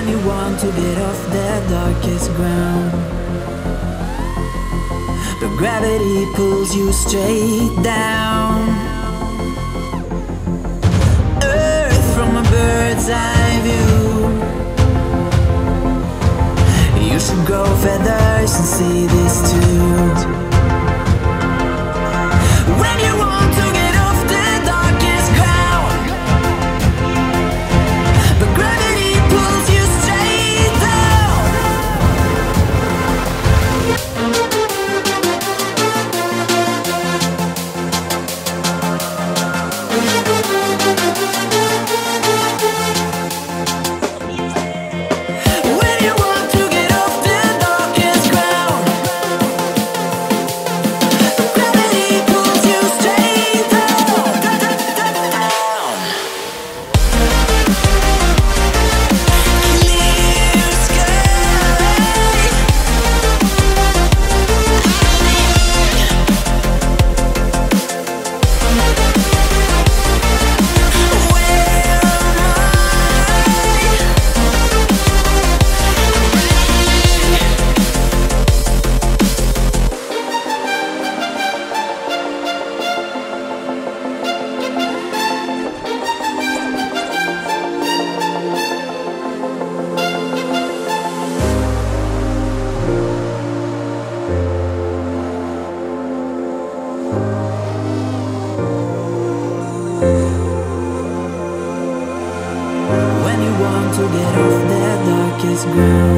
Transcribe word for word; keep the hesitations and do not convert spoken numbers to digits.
when you want to get off that darkest ground, but gravity pulls you straight down. Earth from a bird's eye view. You should grow feathers and see this too. When you want to get off the darkest ground, but gravity pulls you straight down. When you want to get off the darkest ground, but gravity pulls you straight down, down. Clear sky. When you want to get off that darkest ground.